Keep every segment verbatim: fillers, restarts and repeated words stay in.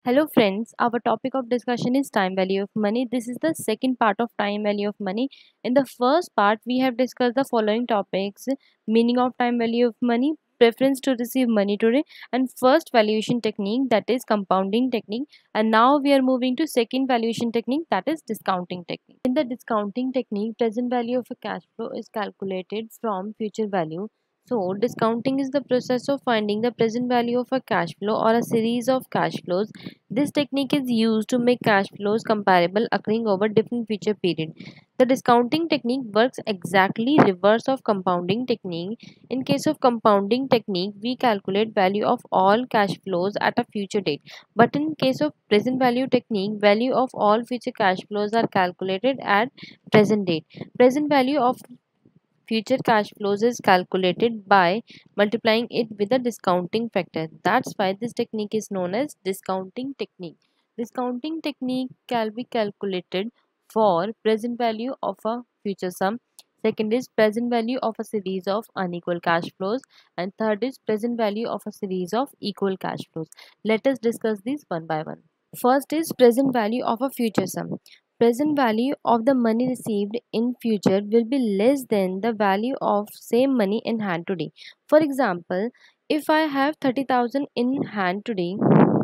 Hello friends, our topic of discussion is time value of money. This is the second part of time value of money. In the first part, we have discussed the following topics: meaning of time value of money, preference to receive money today, and first valuation technique, that is compounding technique. And now we are moving to second valuation technique, that is discounting technique. In the discounting technique, present value of a cash flow is calculated from future value. So, discounting is the process of finding the present value of a cash flow or a series of cash flows. This technique is used to make cash flows comparable occurring over different future periods. The discounting technique works exactly reverse of compounding technique. In case of compounding technique, we calculate value of all cash flows at a future date. But in case of present value technique, value of all future cash flows are calculated at present date. Present value of future cash flows is calculated by multiplying it with a discounting factor. That's why this technique is known as discounting technique. Discounting technique can be calculated for present value of a future sum. Second is present value of a series of unequal cash flows. And third is present value of a series of equal cash flows. Let us discuss these one by one. First is present value of a future sum. Present value of the money received in future will be less than the value of same money in hand today. For example, if I have thirty thousand in hand today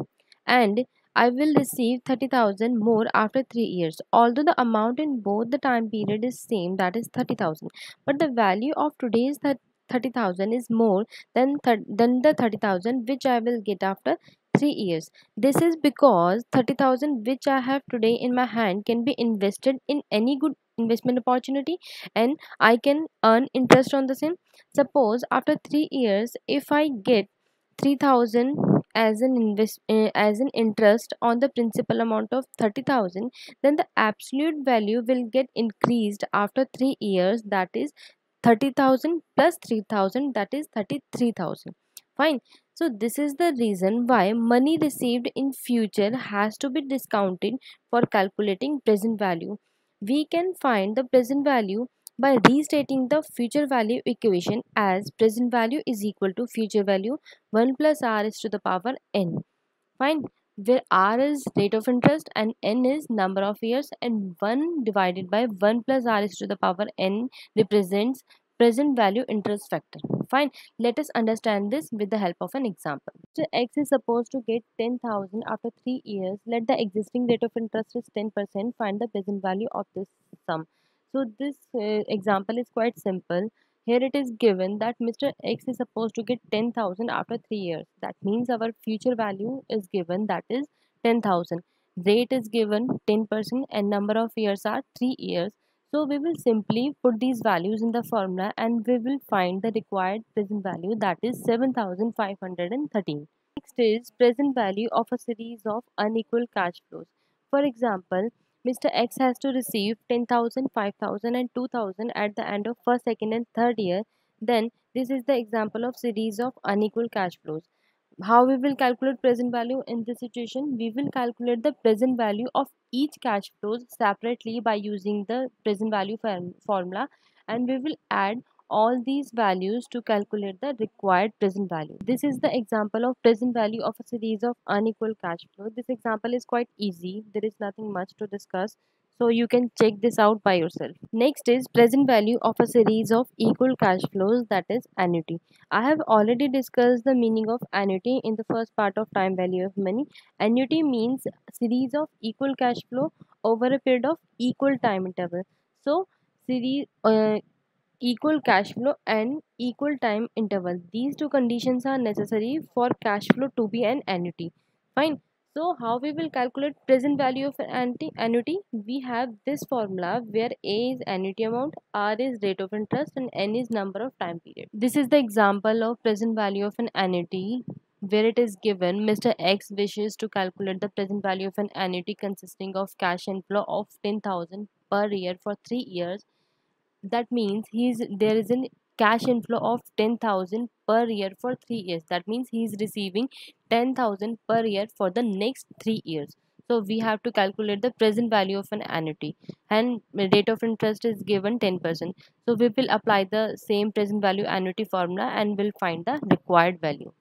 and I will receive thirty thousand more after three years. Although the amount in both the time period is same, that is thirty thousand, but the value of today's thirty thousand is more than, th- than the thirty thousand which I will get after three years. This is because thirty thousand which I have today in my hand can be invested in any good investment opportunity and I can earn interest on the same. Suppose after three years, if I get three thousand as an invest uh, as an interest on the principal amount of thirty thousand, then the absolute value will get increased after three years, that is thirty thousand plus three thousand, that is thirty-three thousand. Fine. So this is the reason why money received in future has to be discounted for calculating present value. We can find the present value by restating the future value equation as present value is equal to future value one plus r is to the power n. Fine. Where r is rate of interest and n is number of years, and one divided by one plus r is to the power n represents present value interest factor. Fine. Let us understand this with the help of an example. So x is supposed to get ten thousand after three years. Let the existing rate of interest is ten percent. Find the present value of this sum. So this uh, example is quite simple. Here it is given that Mister X is supposed to get ten thousand after three years. That means our future value is given, that is ten thousand. Rate is given ten percent and number of years are three years. So we will simply put these values in the formula and we will find the required present value, that is seven thousand five hundred thirteen. Next is present value of a series of unequal cash flows. For example, Mister X has to receive ten thousand, five thousand and two thousand at the end of first, second and third year. Then this is the example of series of unequal cash flows. How we will calculate present value in this situation? We will calculate the present value of each cash flows separately by using the present value form- formula, and we will add all these values to calculate the required present value. This is the example of present value of a series of unequal cash flow. This example is quite easy. There is nothing much to discuss. So you can check this out by yourself. Next is present value of a series of equal cash flows, that is annuity. I have already discussed the meaning of annuity in the first part of time value of money. Annuity means series of equal cash flow over a period of equal time interval. So series uh, equal cash flow and equal time interval, these two conditions are necessary for cash flow to be an annuity. Fine. So how we will calculate present value of an annuity? Annuity, we have this formula where a is annuity amount, r is rate of interest and n is number of time period. This is the example of present value of an annuity where it is given Mister X wishes to calculate the present value of an annuity consisting of cash inflow of ten thousand per year for three years. That means he's there is an cash inflow of ten thousand per year for three years. That means he's receiving ten thousand per year for the next three years. So we have to calculate the present value of an annuity, and rate of interest is given ten percent. So we will apply the same present value annuity formula and will find the required value. Fine.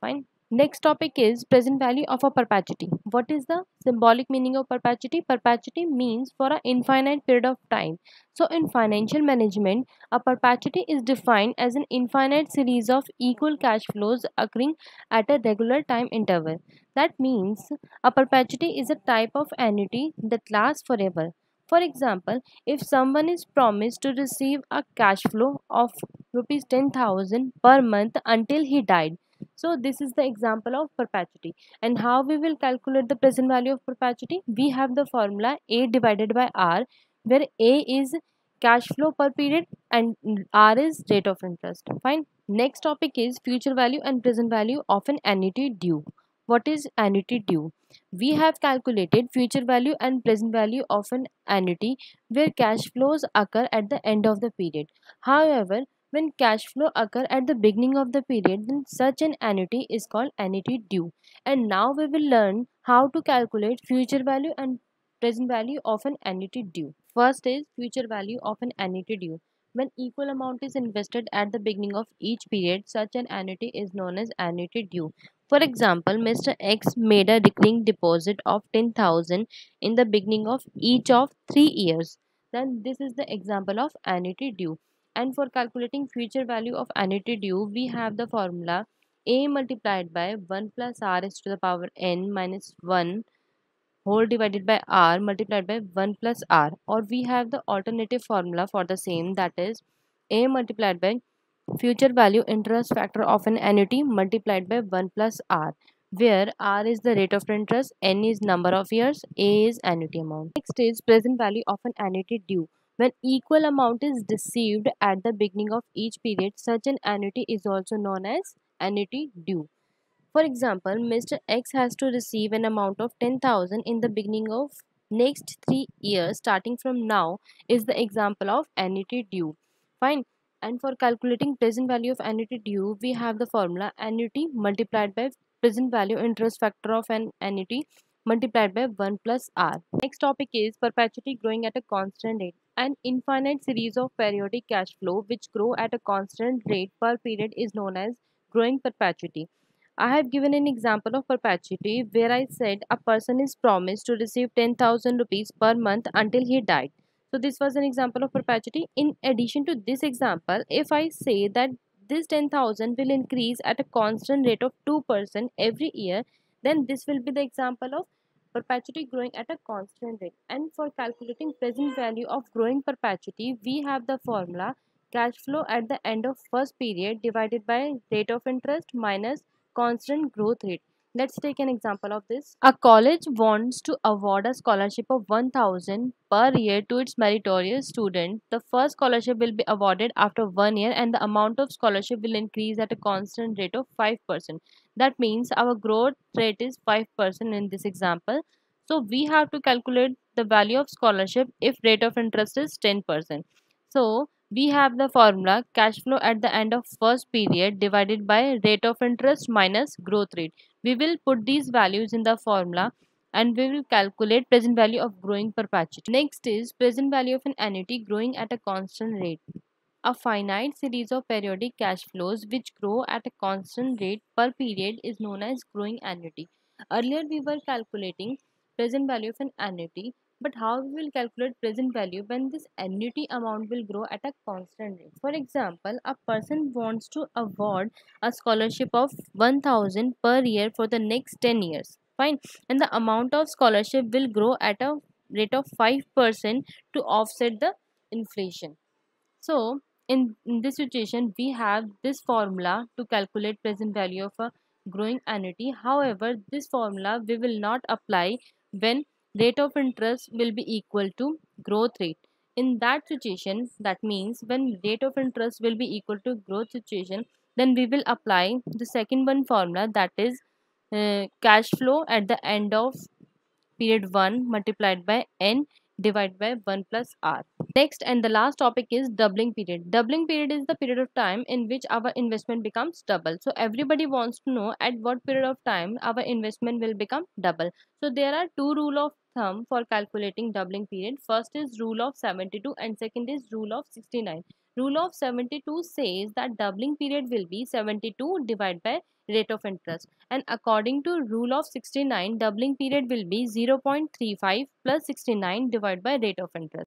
Next topic is present value of a perpetuity. What is the symbolic meaning of perpetuity? Perpetuity means for an infinite period of time. So in financial management, a perpetuity is defined as an infinite series of equal cash flows occurring at a regular time interval. That means a perpetuity is a type of annuity that lasts forever. For example, if someone is promised to receive a cash flow of rupees ten thousand per month until he died, so this is the example of perpetuity. And how we will calculate the present value of perpetuity? We have the formula A divided by R, where A is cash flow per period and R is rate of interest. Fine. Next topic is future value and present value of an annuity due. What is annuity due? We have calculated future value and present value of an annuity where cash flows occur at the end of the period. However, when cash flow occur at the beginning of the period, then such an annuity is called annuity due. And now we will learn how to calculate future value and present value of an annuity due. First is future value of an annuity due. When equal amount is invested at the beginning of each period, such an annuity is known as annuity due. For example, Mister X made a recurring deposit of ten thousand in the beginning of each of three years. Then this is the example of annuity due. And for calculating future value of annuity due, we have the formula A multiplied by one plus R is to the power n minus one whole divided by R multiplied by one plus R. Or we have the alternative formula for the same, that is A multiplied by future value interest factor of an annuity multiplied by one plus R, where R is the rate of interest, N is number of years, A is annuity amount. Next is present value of an annuity due. When equal amount is received at the beginning of each period, such an annuity is also known as annuity due. For example, Mister X has to receive an amount of ten thousand in the beginning of next three years starting from now is the example of annuity due. Fine. And for calculating present value of annuity due, we have the formula annuity multiplied by present value interest factor of an annuity multiplied by one plus R. Next topic is perpetuity growing at a constant rate. An infinite series of periodic cash flow which grow at a constant rate per period is known as growing perpetuity. I have given an example of perpetuity where I said a person is promised to receive ten thousand rupees per month until he died. So this was an example of perpetuity. In addition to this example, if I say that this ten thousand will increase at a constant rate of two percent every year, then this will be the example of perpetuity growing at a constant rate. And for calculating present value of growing perpetuity, we have the formula cash flow at the end of first period divided by rate of interest minus constant growth rate. Let's take an example of this. A college wants to award a scholarship of one thousand per year to its meritorious student. The first scholarship will be awarded after one year and the amount of scholarship will increase at a constant rate of five percent. That means our growth rate is five percent in this example. So we have to calculate the value of scholarship if rate of interest is ten percent. So we have the formula cash flow at the end of first period divided by rate of interest minus growth rate. We will put these values in the formula and we will calculate present value of growing perpetuity. Next is present value of an annuity growing at a constant rate. A finite series of periodic cash flows which grow at a constant rate per period is known as growing annuity. Earlier we were calculating present value of an annuity, but how we will calculate present value when this annuity amount will grow at a constant rate? For example, a person wants to award a scholarship of one thousand per year for the next ten years. Fine. And the amount of scholarship will grow at a rate of five percent to offset the inflation. So in, in this situation, we have this formula to calculate present value of a growing annuity. However, this formula we will not apply when rate of interest will be equal to growth rate. In that situation, that means when rate of interest will be equal to growth situation, then we will apply the second one formula, that is uh, cash flow at the end of period one multiplied by n divided by one plus r. Next and the last topic is doubling period. Doubling period is the period of time in which our investment becomes double. So everybody wants to know at what period of time our investment will become double. So there are two rule of thumb for calculating doubling period. First is rule of seventy-two and second is rule of sixty-nine. Rule of seventy-two says that doubling period will be seventy-two divided by rate of interest, and according to rule of sixty-nine, doubling period will be zero point three five plus sixty-nine divided by rate of interest.